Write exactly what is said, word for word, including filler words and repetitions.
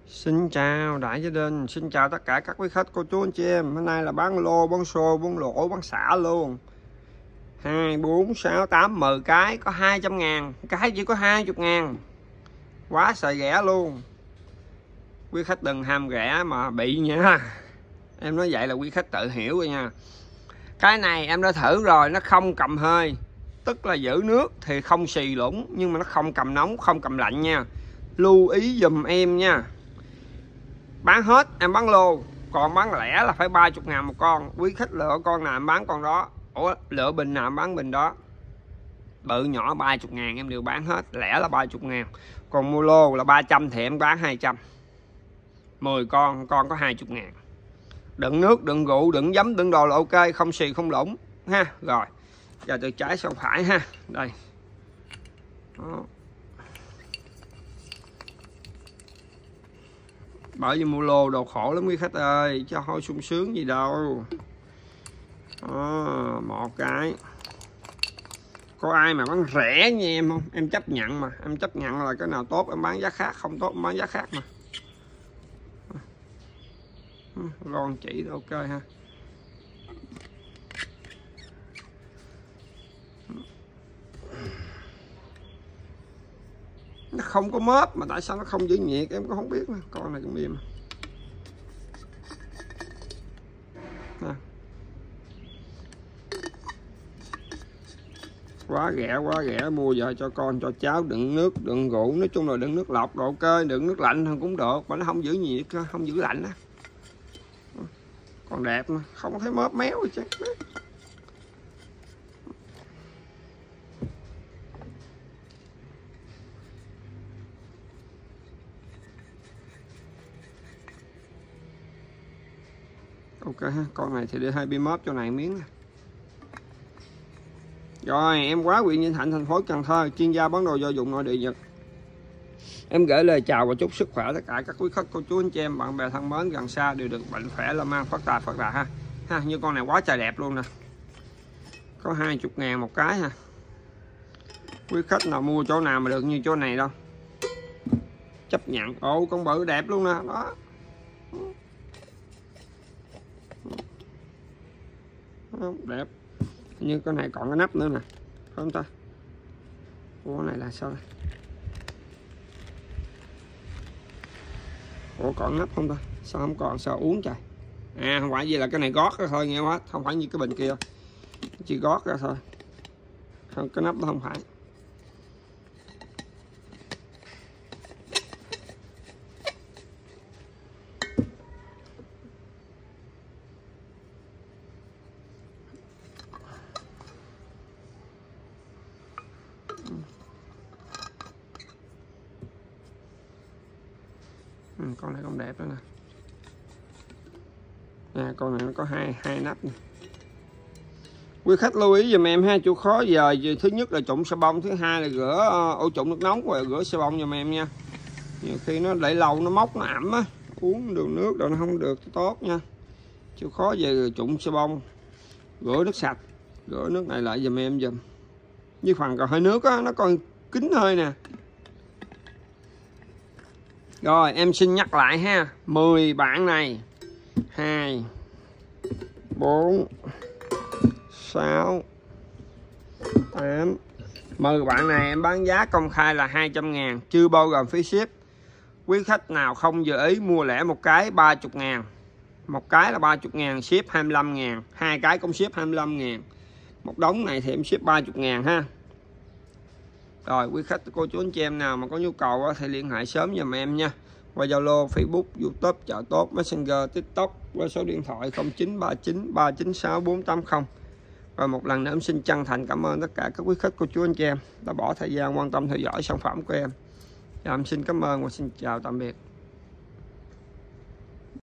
Xin chào đại gia đình, xin chào tất cả các quý khách, cô chú anh chị em. Hôm nay là bán lô, bán xô, bán lỗ, bán xả luôn. Hai, bốn, sáu, tám, mười cái có hai trăm ngàn, cái chỉ có hai mươi ngàn. Quá xài rẻ luôn. Quý khách đừng ham rẻ mà bị nha. Em nói vậy là quý khách tự hiểu rồi nha. Cái này em đã thử rồi, nó không cầm hơi. Tức là giữ nước thì không xì lũng, nhưng mà nó không cầm nóng, không cầm lạnh nha. Lưu ý dùm em nha. Bán hết em bán lô, còn bán lẻ là phải ba mươi ngàn một con. Quý khách lựa con nào em bán con đó. Ủa, lựa bình nào em bán bình đó. Bự nhỏ ba mươi ngàn em đều bán hết. Lẻ là ba mươi ngàn. Còn mua lô là ba trăm thì em bán hai trăm. Mười con, con có hai mươi ngàn. Đựng nước, đựng rượu, đựng giấm, đựng đồ là ok. Không xì, không lũng ha. Rồi, giờ từ trái sang phải ha. Đây đó. Bởi vì mua lô đồ khổ lắm quý khách ơi, chứ thôi sung sướng gì đâu. Đó, một cái. Có ai mà bán rẻ như em không? Em chấp nhận mà, em chấp nhận là cái nào tốt em bán giá khác, không tốt em bán giá khác mà. Lon chỉ ok ha. Nó không có mớp mà tại sao nó không giữ nhiệt em cũng không biết nữa. Con này cũng mềm nè. Quá rẻ, quá rẻ. Mua giờ cho con cho cháu đựng nước, đựng rượu, nói chung là đựng nước lọc độ ok, đựng nước lạnh cũng được mà nó không giữ nhiệt, không giữ lạnh á. Còn đẹp mà không thấy mớp méo gì chứ. Ok ha, con này thì để hai bi móp cho này miếng nè. Rồi, em Quá, huyện Vĩnh Thạnh, thành phố Cần Thơ, chuyên gia bán đồ gia dụng nội địa Nhật. Em gửi lời chào và chúc sức khỏe tất cả các quý khách, cô chú anh chị em, bạn bè thân mến gần xa đều được mạnh khỏe, làm ăn phát tài phát đạt ha. Ha, như con này quá trời đẹp luôn nè. Có hai mươi ngàn một cái ha. Quý khách nào mua chỗ nào mà được như chỗ này đâu. Chấp nhận. Ồ, con bự đẹp luôn nè, đó. Đẹp. Như con này còn cái nắp nữa nè, phải không ta? Ủa, con này là sao đây? Ủa, còn nắp không ta? Sao không còn, sao uống trời? À, không phải gì là cái này gót ra thôi nghe quá, không phải như cái bình kia, chỉ gót ra thôi, không, cái nắp đó không phải. Ừ, con này cũng đẹp đó nè. À, con này nó có hai hai nắp nè. Quý khách lưu ý giùm em ha, chỗ khó giờ thứ nhất là trụng xà bông, thứ hai là rửa ổ trụng nước nóng và rửa xà bông giùm em nha. Nhiều khi nó để lâu nó mốc nó ẩm á, uống đường nước rồi nó không được tốt nha. Chỗ khó về trụng xà bông, rửa nước sạch, rửa nước này lại giùm em giùm. Với phần còn hơi nước á, nó còn kín hơi nè. Rồi em xin nhắc lại ha, mười bạn này, hai, bốn, sáu, tám, mười bạn này em bán giá công khai là hai trăm ngàn, chưa bao gồm phí ship. Quý khách nào không dự ý mua lẻ một cái ba mươi ngàn, một cái là ba mươi ngàn, ship hai mươi lăm ngàn, hai cái cũng ship hai mươi lăm ngàn. Một đống này thì em ship ba mươi ngàn ha. Rồi quý khách cô chú anh chị em nào mà có nhu cầu thì liên hệ sớm giùm em nha. Qua Zalo, Facebook, YouTube, Chợ Tốt, Messenger, TikTok qua số điện thoại không chín ba chín ba chín sáu bốn tám không. Rồi một lần nữa em xin chân thành cảm ơn tất cả các quý khách cô chú anh chị em đã bỏ thời gian quan tâm theo dõi sản phẩm của em. Dạ, em xin cảm ơn và xin chào tạm biệt.